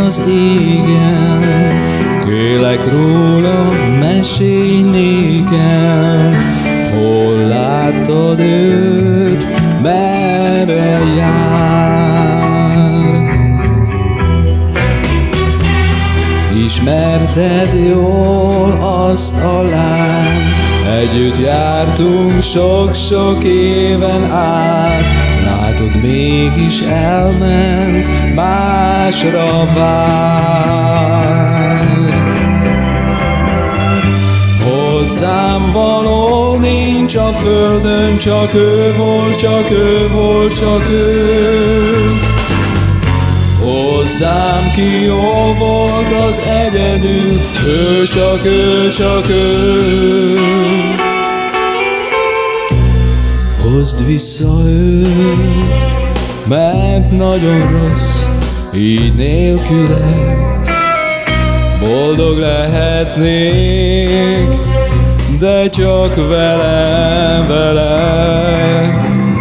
az égen, kérlek róla, mesélj nékem, hol láttad őt, merre jár. Ismerted jól azt a lányt, együtt jártunk sok-sok éven át, látod, mégis elment, másra vár. Hozzám való nincs a földön, csak ő volt, csak ő volt, csak ő. Hozzám ki jó volt az egyedül, ő csak ő, csak ő. Hozd vissza őt, mert nagyon rossz, így nélküle. Boldog lehetnék, de csak vele, vele.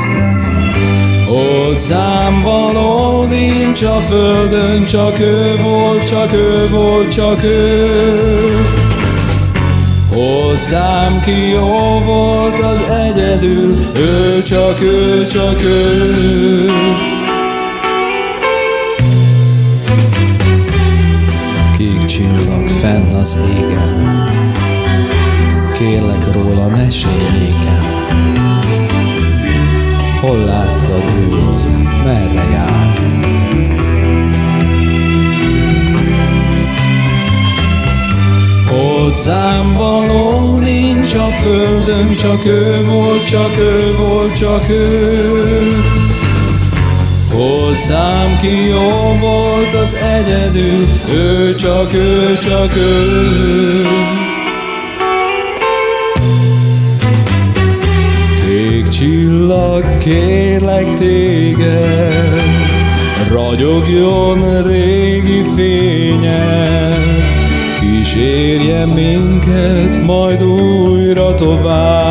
Hozzám való nincs a földön, csak ő volt, csak ő volt, csak ő. Hozzám ki jó volt az egyedül, ő csak ő, csak ő. Kék csillag fenn az égen, kérlek róla, mesélj nékem, hol láttad őt, merre jár. Hozzám való nincs a földön, csak ő volt, csak ő volt, csak ő. Hozzám ki jó volt az egyedül, ő csak ő, csak ő. Kék csillag, kérlek téged, ragyogjon régi fényed, kísérje minket majd újra tovább.